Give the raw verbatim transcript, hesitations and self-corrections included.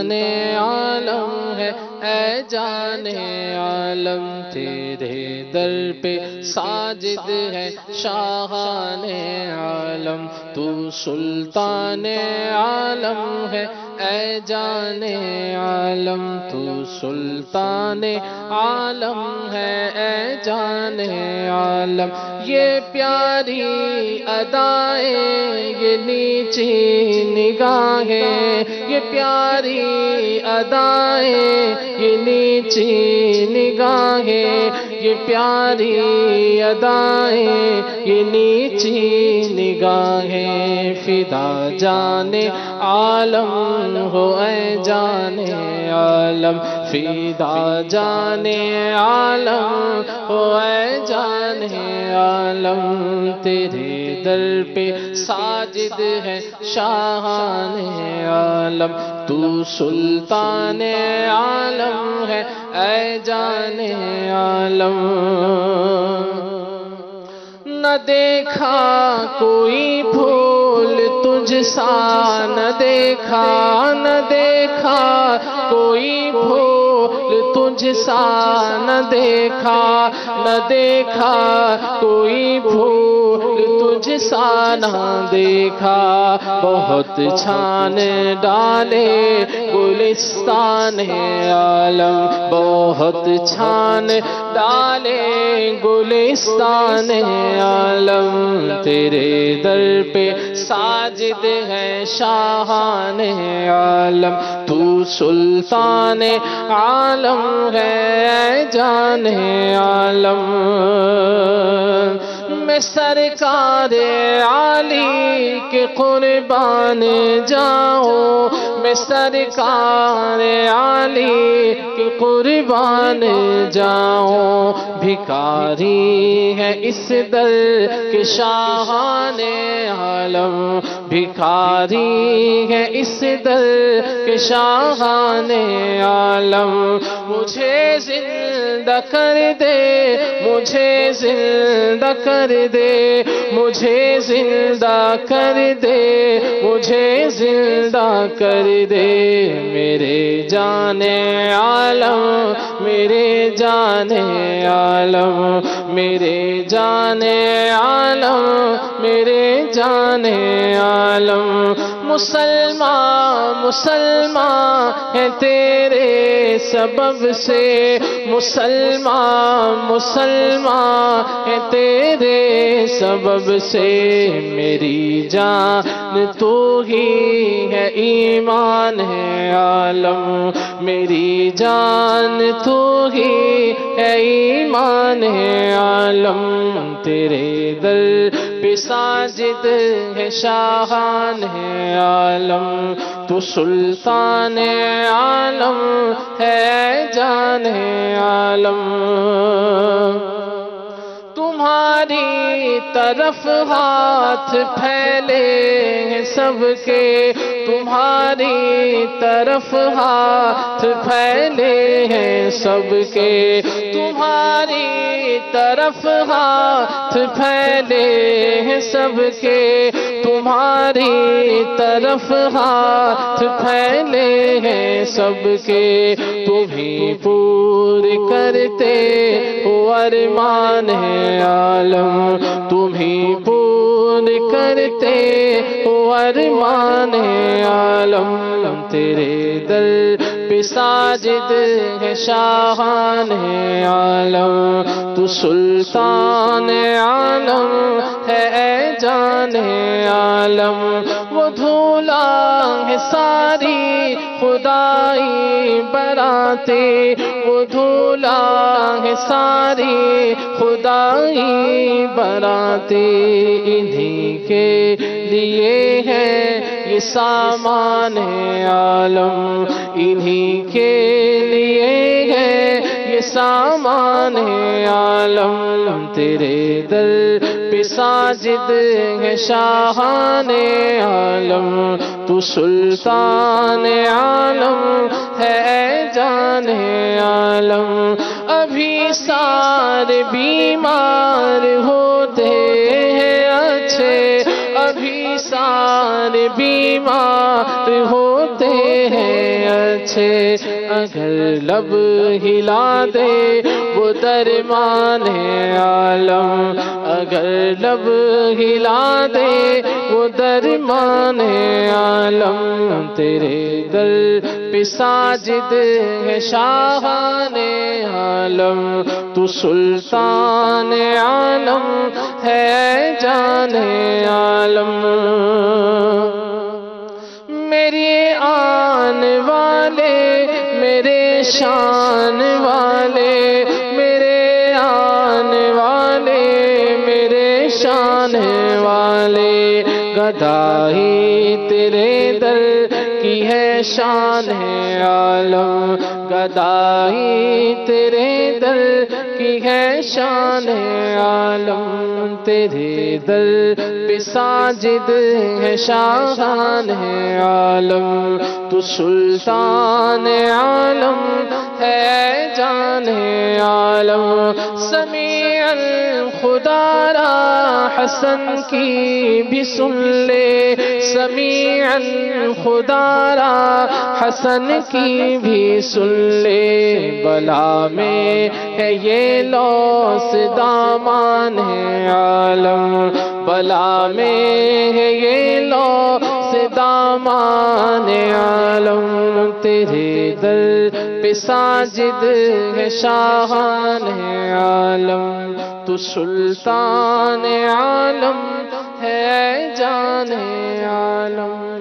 سلطان عالم ہے اے جان عالم، تیرے در پہ ساجد ہے شاہان عالم، تو سلطان عالم ہے اے جان عالم، تو سلطان عالم ہے اے جان عالم۔ یہ پیاری ادائیں، یہ نیچی نگاہیں، یہ پیاری ادائیں، یہ نیچی نگاہیں، یہ پیاری ادائیں، یہ نیچی نگاہیں، فدا جان عالم ہو اے جان عالم، فدا جان عالم ہو اے جان عالم، تیرے در پہ ساجد ہے شاہان عالم، تو سلطان عالم ہے اے جان عالم۔ نہ دیکھا کوئی پھول تجھ سا، نہ دیکھا نہ دیکھا کوئی پھول تجھ سا، نہ دیکھا نہ دیکھا کوئی پھول تجھ سا، نہ دیکھا بہت چھان ڈالے گلستان عالم، بہت چھان ڈالے گلستان عالم، تیرے در پہ ساجد ہے شاہان عالم، تو سلطان عالم ہے جان عالم۔ میں سرکار عالی کے قربان جاؤں، میں سرکار عالی کے قربان جاؤں، بھکاری ہے اس در کے شاہان عالم، بھکاری ہے اس در کے شاہان عالم، مجھے زندہ کر دے، مجھے زندہ کر دے، مجھے زندہ کر دے، مجھے زندہ کر دے، میرے جان عالم، میرے جان عالم، میرے جان عالم، میرے جان عالم، مسلمان مسلمان ہے تیرے سبب سے، مسلمان مسلمان ہے تیرے سبب سے، میری جان تو ہی ہے ایمان ہے عالم، میری جان تو ہی ہے ایمان ہے عالم، تیرے در پہ ساجد ہے شاہان ہے عالم، تو سلطان عالم ہے جان عالم، تمہاری طرف ہاتھ پھیلے ہیں سب کے، تمہاری طرف ہاتھ پھیلے ہیں سب کے، تمہاری طرف ہاتھ پھیلے ہیں سب کے، تمہاری طرف ہاتھ پھیلے ہیں سب کے، تمہیں پور کرتے ہو ارمان ہے عالم، تمہیں پور کرتے ہو ارمان ہے عالم، تیرے در پہ ساجد ہے شاہان ہے عالم، تو سلطان عالم ہے اے جان عالم، وہ دھولا ہے ساری خدائی براتے، وہ دھولا ہے ساری خدائی براتے، انہی کے لیے ہے یہ سامان عالم، انہی کے لیے ہے یہ سامان عالم، تیرے در پہ ساجد ہے شاہان عالم، تو سلطان عالم ہے جان عالم، ابھی سارے بیمار ہوتے ہیں اچھے، ابھی سارے بیمار ہوتے ہیں سے اگر لب ہلا دے وہ درمان عالم، اگر لب ہلا دے وہ درمان عالم، تیرے در پہ ساجد ہے شاہان عالم، تو سلطان عالم ہے جان عالم۔ میرے آن والے میرے شان والے، میرے آن والے میرے شان والے، گدائی تیرے در کی ہے شان عالم، گدائی تیرے در کی ہے شان عالم، تیرے در پہ ساجد ہے شاہان عالم، تو سلطان عالم ہے جان عالم۔ سمیع خدا را حسن کی بھی سن لے، سمیع خدا را حسن کی بھی سن لے، بلا میں ہے یہ لوس دامان عالم، بلا میں ہے یہ لوس دامان عالم، تیرے در پہ ساجد ہے شاہان عالم، تو سلطان عالم ہے جان عالم۔